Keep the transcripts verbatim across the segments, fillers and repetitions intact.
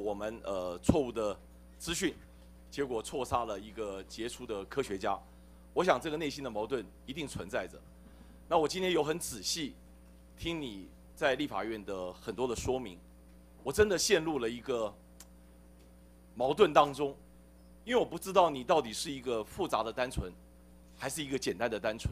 我们呃错误的资讯，结果错杀了一个杰出的科学家。我想这个内心的矛盾一定存在着。那我今天有很仔细听你在立法院的很多的说明，我真的陷入了一个矛盾当中，因为我不知道你到底是一个复杂的单纯，还是一个简单的单纯。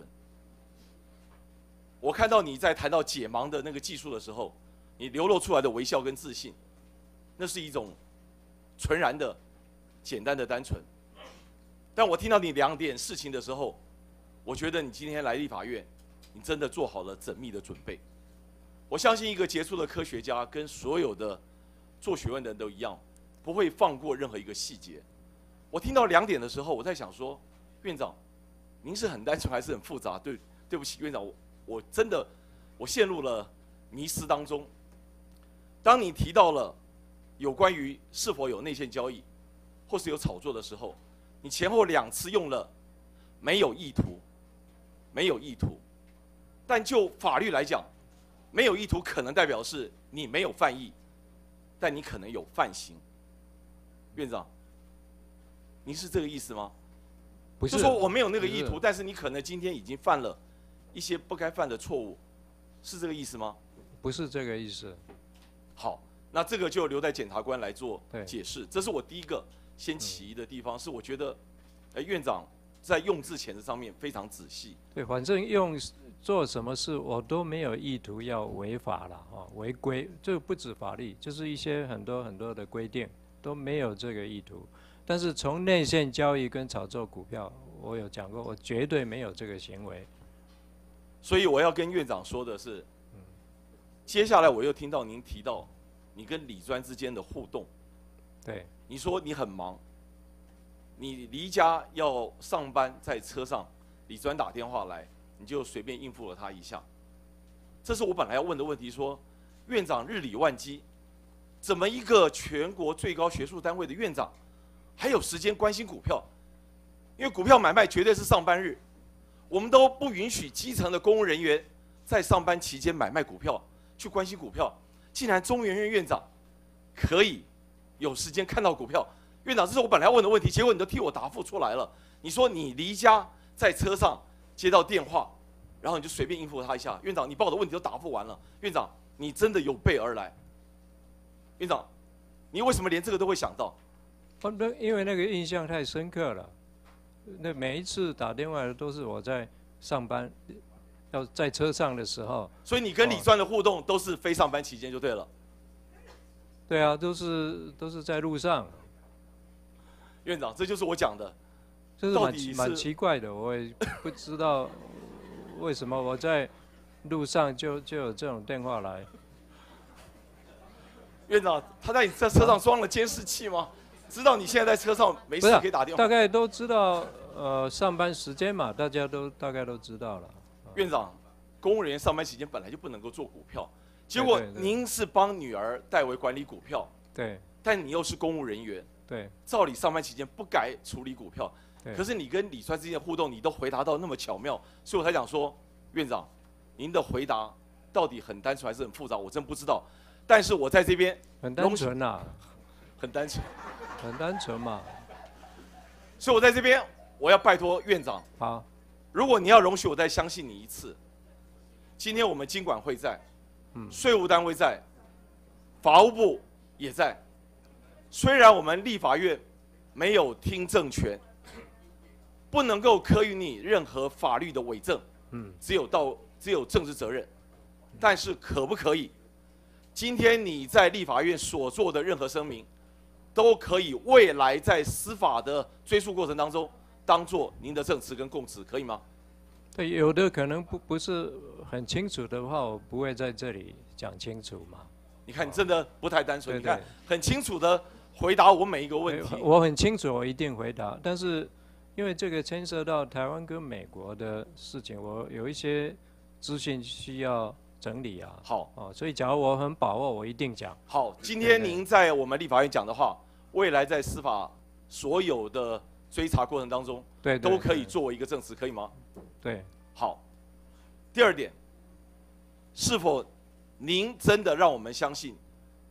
我看到你在谈到解盲的那个技术的时候，你流露出来的微笑跟自信，那是一种纯然的、简单的单纯。但我听到你两点事情的时候，我觉得你今天来立法院，你真的做好了缜密的准备。我相信一个杰出的科学家跟所有的做学问的人都一样，不会放过任何一个细节。我听到两点的时候，我在想说，院长，您是很单纯还是很复杂？对，对不起，院长，我我真的我陷入了迷思当中。当你提到了有关于是否有内线交易，或是有炒作的时候，你前后两次用了没有意图，没有意图。但就法律来讲，没有意图可能代表是你没有犯意，但你可能有犯行。院长，您是这个意思吗？ 不是， 就说我没有那个意图，但是你可能今天已经犯了一些不该犯的错误，是这个意思吗？ 不是这个意思。 好，那这个就留在检察官来做解释。 对， 这是我第一个先起疑的地方，嗯、是我觉得，哎，院长在用字遣词上面非常仔细。 对，反正用做什么事我都没有意图要违法了啊，违规，这个不止法律，就是一些很多很多的规定都没有这个意图。但是从内线交易跟炒作股票，我有讲过，我绝对没有这个行为。 所以我要跟院长说的是，嗯、接下来我又听到您提到你跟理专之间的互动。 对， 你说你很忙，你离家要上班，在车上，理专打电话来，你就随便应付了他一下。这是我本来要问的问题，说院长日理万机，怎么一个全国最高学术单位的院长还有时间关心股票？因为股票买卖绝对是上班日，我们都不允许基层的公务人员在上班期间买卖股票，去关心股票。竟然中研院院长可以有时间看到股票，院长，这是我本来要问的问题，结果你都替我答复出来了。你说你离家在车上接到电话，然后你就随便应付他一下。院长，你把我的问题都答复完了，院长，你真的有备而来。院长，你为什么连这个都会想到？ 因为那个印象太深刻了。那每一次打电话都是我在上班，要在车上的时候。 所以你跟理专的互动都是非上班期间就对了。 对啊，都是都是在路上。 院长，这就是我讲的， 这是蛮蛮奇怪的，我也不知道为什么我在路上就就有这种电话来。 院长，他在你在车上装了监视器吗？知道你现在在车上没事可以打电话？ 大概都知道，呃，上班时间嘛，大家都大概都知道了。 院长，公务人员上班期间本来就不能够做股票，结果您是帮女儿代为管理股票， 对， 但你又是公务人员， 对， 照理上班期间不该处理股票，可是你跟理专之间的互动，你都回答到那么巧妙，所以我才讲说，院长，您的回答到底很单纯还是很复杂，我真不知道。但是我在这边很单纯呐、啊， 很单纯， 很单纯嘛。 所以我在这边，我要拜托院长， 好， 如果你要容许我再相信你一次，今天我们金管会在，嗯，税务单位在，法务部也在。虽然我们立法院没有听证权，不能够科予你任何法律的伪证，嗯，只有到只有政治责任，但是可不可以？今天你在立法院所做的任何声明，都可以未来在司法的追诉过程当中，当做您的证词跟供词，可以吗？ 对，有的可能不不是很清楚的话，我不会在这里讲清楚嘛。 你看，你真的不太单纯。 对对， 你看，很清楚的回答我每一个问题。 我很清楚，我一定回答。但是，因为这个牵涉到台湾跟美国的事情，我有一些资讯需要整理啊。 好， 哦，所以假如我很把握，我一定讲。 好，今天您在我们立法院讲的话，未来在司法所有的追查过程当中， 对， 都可以作为一个证词，可以吗？ 对。 好。第二点，是否您真的让我们相信，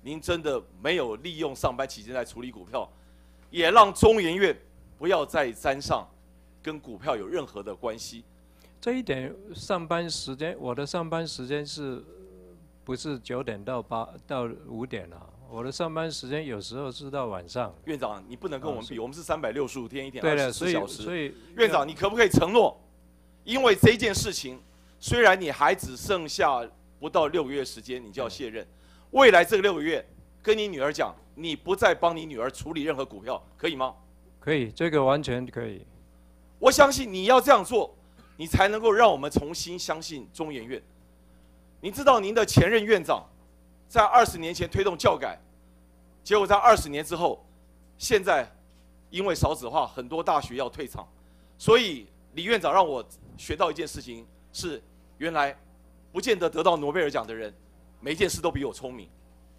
您真的没有利用上班期间在处理股票，也让中研院不要再沾上跟股票有任何的关系。 这一点上班时间，我的上班时间是不是九点到八到五点啊？我的上班时间有时候是到晚上。 院长，你不能跟我们比，我们是三百六十五天，一天对二了，所以十四小时。 所以院长，你可不可以承诺，因为这件事情，虽然你还只剩下不到六个月时间，你就要卸任，未来这个六个月，跟你女儿讲，你不再帮你女儿处理任何股票，可以吗？ 可以，这个完全可以。 我相信你要这样做，你才能够让我们重新相信中研院。你知道您的前任院长，在二十年前推动教改，结果在二十年之后，现在因为少子化，很多大学要退场，所以李院长让我学到一件事情是，原来不见得得到诺贝尔奖的人，每一件事都比我聪明。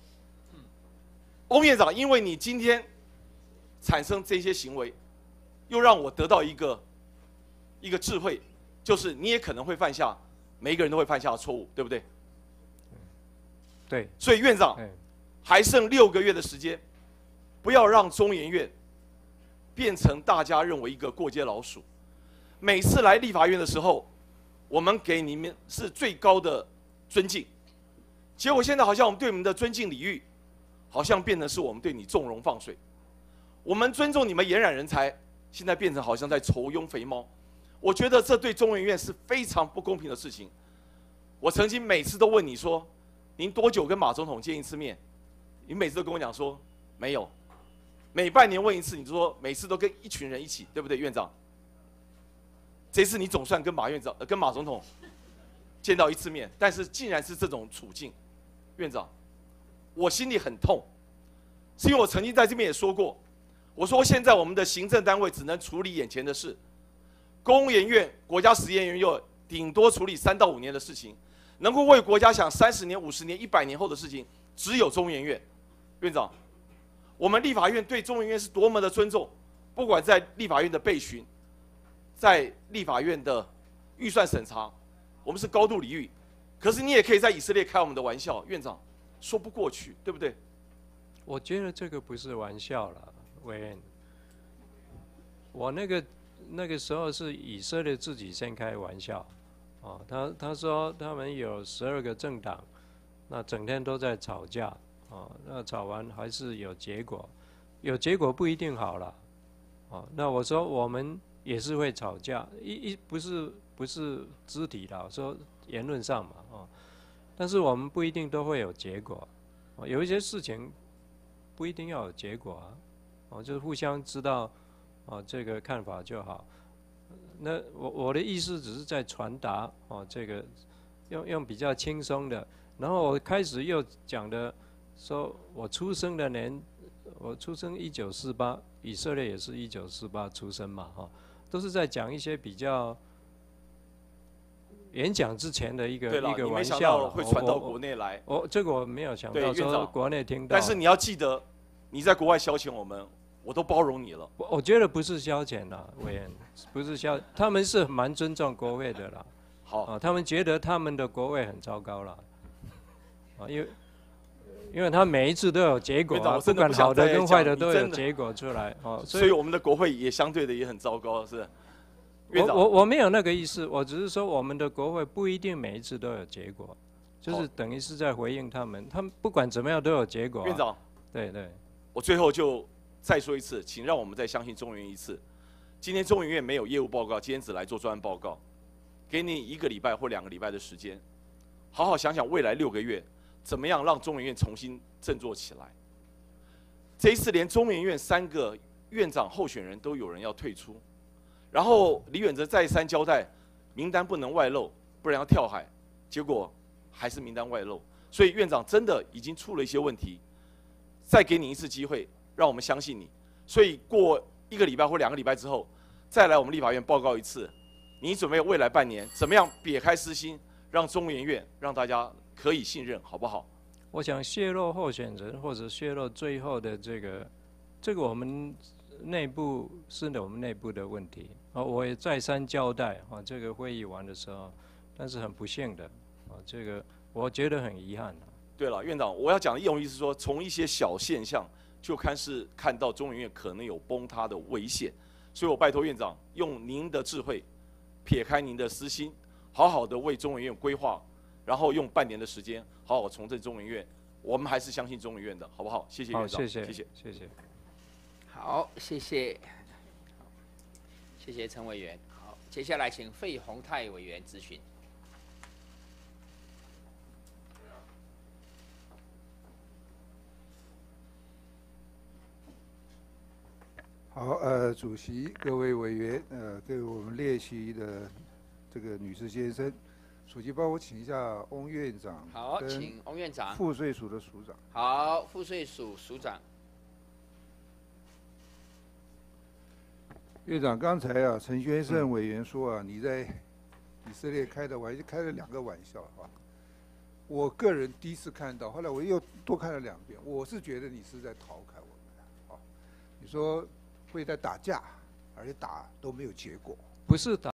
翁院长，因为你今天产生这些行为，又让我得到一个一个智慧，就是你也可能会犯下每一个人都会犯下的错误，对不对？ 对。 所以院长，还剩六个月的时间，不要让中研院变成大家认为一个过街老鼠。每次来立法院的时候，我们给你们是最高的尊敬，结果现在好像我们对你们的尊敬礼遇，好像变成是我们对你纵容放水。我们尊重你们延揽人才，现在变成好像在酬庸肥猫。我觉得这对中研院是非常不公平的事情。我曾经每次都问你说，您多久跟马总统见一次面？你每次都跟我讲说没有。每半年问一次，你就说每次都跟一群人一起，对不对，院长？这次你总算跟马院长、呃、跟马总统见到一次面，但是竟然是这种处境，院长，我心里很痛，是因为我曾经在这边也说过，我说现在我们的行政单位只能处理眼前的事，工研院、国家实验研究院顶多处理三到五年的事情，能够为国家想三十年、五十年、一百年后的事情，只有中研院。院长，我们立法院对中研院是多么的尊重，不管在立法院的备询，在立法院的预算审查，我们是高度礼遇。可是你也可以在以色列开我们的玩笑，院长说不过去，对不对？ 我觉得这个不是玩笑了，委员。我那个那个时候是以色列自己先开玩笑，哦，他他说他们有十二个政党，那整天都在吵架，哦，那吵完还是有结果，有结果不一定好了，哦，那我说我们也是会吵架，一一不是不是肢体的，我说言论上嘛，哦，但是我们不一定都会有结果，哦，有一些事情不一定要有结果啊，哦，就是互相知道，哦，这个看法就好。那我我的意思只是在传达，哦，这个用用比较轻松的，然后我开始又讲的说，我出生的年，我出生一九四八，以色列也是一九四八出生嘛，哈，都是在讲一些比较演讲之前的一个一个玩笑， 会传到国内来。 哦，这个我没有想到说国内听到。 但是你要记得，你在国外消遣我们，我都包容你了。 我我觉得不是消遣啦，委员，不是消，他们是蛮尊重国会的啦。 好， 啊，他们觉得他们的国会很糟糕啦。啊，因为因为他每一次都有结果啊，不管好的跟坏的都有结果出来。哦， 所以我们的国会也相对的也很糟糕，是。 我我我没有那个意思，我只是说我们的国会不一定每一次都有结果，就是等于是在回应他们，他们不管怎么样都有结果啊。 院长， 对对， 我最后就再说一次，请让我们再相信中研院一次。今天中研院没有业务报告，今天只来做专案报告，给你一个礼拜或两个礼拜的时间，好好想想未来六个月怎么样让中研院重新振作起来。这一次连中研院三个院长候选人都有人要退出。然后李远哲再三交代，名单不能外露，不然要跳海。结果还是名单外露，所以院长真的已经出了一些问题。再给你一次机会，让我们相信你。所以过一个礼拜或两个礼拜之后，再来我们立法院报告一次，你准备未来半年怎么样撇开私心，让中研院让大家可以信任，好不好？ 我想泄露候选人或者泄露最后的这个，这个我们内部是我们内部的问题。哦，我也再三交代啊，这个会议完的时候，但是很不幸的，啊，这个我觉得很遗憾啊， 对了，院长，我要讲的用意是说，从一些小现象就开始看到中研院可能有崩塌的危险，所以我拜托院长用您的智慧，撇开您的私心，好好的为中研院规划，然后用半年的时间好好重振中研院。我们还是相信中研院的，好不好？谢谢院长， 谢谢， 谢谢， 谢谢。 好，谢谢，谢谢陈委员。好，接下来请费鸿泰委员咨询。 好，呃，主席、各位委员，呃，各位我们列席的这个女士先生，主席帮我请一下翁院长。 好，请翁院长。 赋税署的署长。 好，赋税署署长。 院长，刚才啊，陈先生委员说啊，你在以色列开的玩开了两个玩笑啊。我个人第一次看到，后来我又多看了两遍，我是觉得你是在调侃我们啊。你说会在打架，而且打都没有结果。 不是打。